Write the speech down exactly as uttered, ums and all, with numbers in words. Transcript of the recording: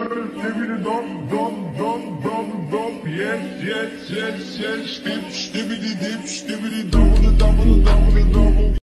Stibidi dom dom dom dom dom. Yes yes yes yes. Stib stibidi dip stibidi double double double double.